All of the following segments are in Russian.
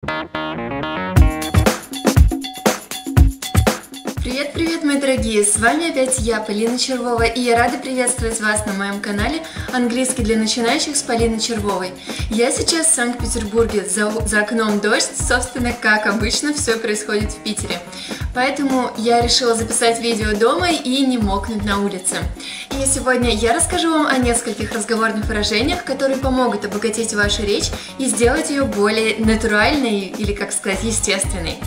Привет, мои дорогие! С вами опять я, Полина Червова, и я рада приветствовать вас на моем канале «Английский для начинающих» с Полиной Червовой. Я сейчас в Санкт-Петербурге, за окном дождь, собственно, как обычно, все происходит в Питере. Поэтому я решила записать видео дома и не мокнуть на улице. И сегодня я расскажу вам о нескольких разговорных выражениях, которые помогут обогатить вашу речь и сделать ее более натуральной или, как сказать, естественной.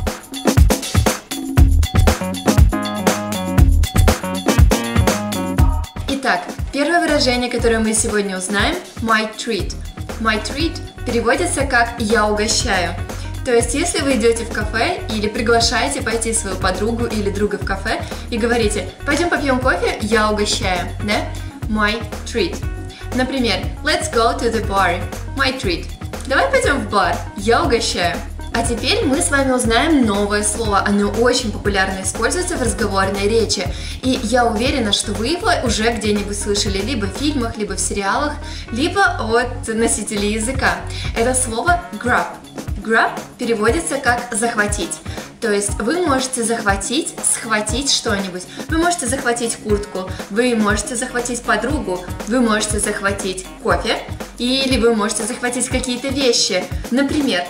Итак, первое выражение, которое мы сегодня узнаем – my treat. My treat переводится как «я угощаю». То есть, если вы идете в кафе или приглашаете пойти свою подругу или друга в кафе и говорите «пойдем попьем кофе, я угощаю», да? My treat. Например, let's go to the bar. My treat. Давай пойдем в бар, я угощаю. А теперь мы с вами узнаем новое слово. Оно очень популярно используется в разговорной речи. И я уверена, что вы его уже где-нибудь слышали либо в фильмах, либо в сериалах, либо от носителей языка. Это слово grab. Grab переводится как захватить. То есть вы можете захватить, схватить что-нибудь. Вы можете захватить куртку, вы можете захватить подругу, вы можете захватить кофе, или вы можете захватить какие-то вещи. Например,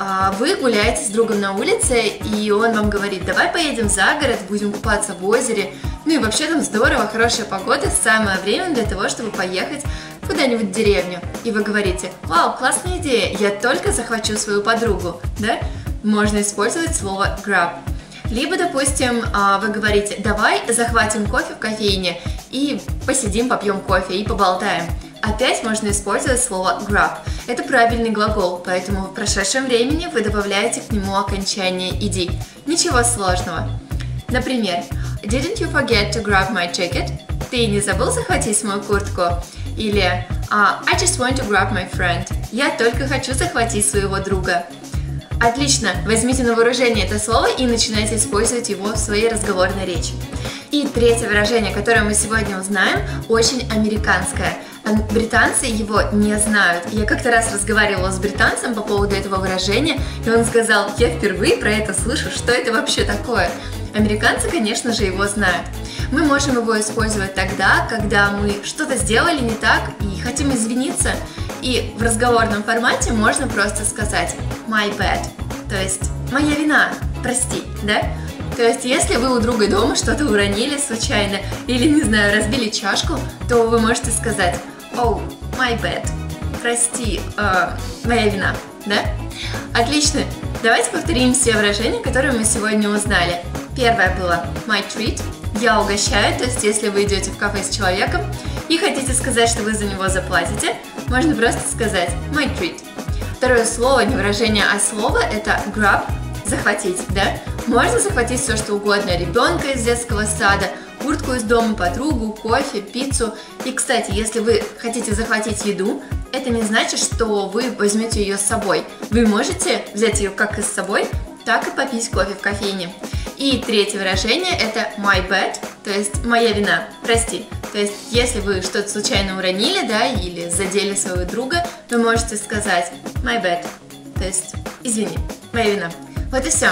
вы гуляете с другом на улице, и он вам говорит: давай поедем за город, будем купаться в озере. Ну и вообще там здорово, хорошая погода, самое время для того, чтобы поехать куда-нибудь в деревню. И вы говорите: вау, классная идея, я только захвачу свою подругу, да? Можно использовать слово grab. Либо, допустим, вы говорите: давай захватим кофе в кофейне и посидим, попьем кофе и поболтаем. Опять можно использовать слово grab. Это правильный глагол, поэтому в прошедшем времени вы добавляете к нему окончание «иди». Ничего сложного. Например, Didn't you forget to grab my ticket? Ты не забыл захватить мою куртку? Или I just want to grab my friend. Я только хочу захватить своего друга. Отлично, возьмите на вооружение это слово и начинайте использовать его в своей разговорной речи. И третье выражение, которое мы сегодня узнаем, очень американское. Британцы его не знают. Я как-то раз разговаривала с британцем по поводу этого выражения, и он сказал: я впервые про это слышу, что это вообще такое? Американцы, конечно же, его знают. Мы можем его использовать тогда, когда мы что-то сделали не так и хотим извиниться. И в разговорном формате можно просто сказать my bad, то есть моя вина, прости, да? То есть, если вы у друга дома что-то уронили случайно или, не знаю, разбили чашку, то вы можете сказать oh, my bad, прости, моя вина, да? Отлично, давайте повторим все выражения, которые мы сегодня узнали. Первое было my treat, я угощаю, то есть, если вы идете в кафе с человеком и хотите сказать, что вы за него заплатите, можно просто сказать my treat. Второе слово, не выражение, а слово, это grab, захватить, да? Можно захватить все, что угодно: ребенка из детского сада, куртку из дома, подругу, кофе, пиццу. И, кстати, если вы хотите захватить еду, это не значит, что вы возьмете ее с собой. Вы можете взять ее как и с собой, так и попить кофе в кофейне. И третье выражение – это my bad, то есть моя вина, прости. То есть, если вы что-то случайно уронили, да, или задели своего друга, вы можете сказать my bad, то есть извини, моя вина. Вот и все.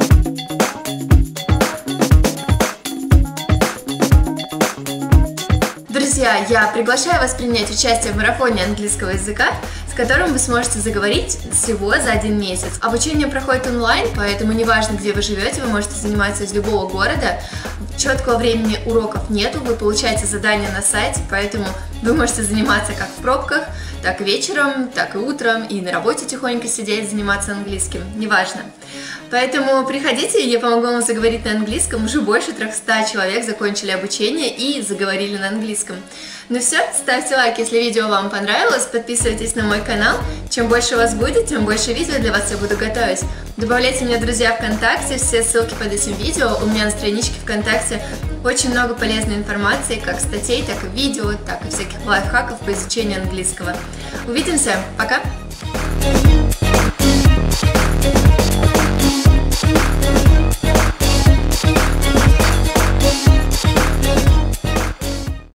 Друзья, я приглашаю вас принять участие в марафоне английского языка, с которым вы сможете заговорить всего за 1 месяц. Обучение проходит онлайн, поэтому неважно, где вы живете, вы можете заниматься из любого города. Четкого времени уроков нету, вы получаете задания на сайте, поэтому вы можете заниматься как в пробках, так и вечером, так и утром, и на работе тихонько сидеть, заниматься английским, неважно. Поэтому приходите, я помогу вам заговорить на английском. Уже больше 300 человек закончили обучение и заговорили на английском. Ну все, ставьте лайк, если видео вам понравилось, подписывайтесь на мой канал. Чем больше вас будет, тем больше видео для вас я буду готовить. Добавляйте меня в друзья ВКонтакте, все ссылки под этим видео. У меня на страничке ВКонтакте очень много полезной информации, как статей, так и видео, так и всяких лайфхаков по изучению английского. Увидимся, пока!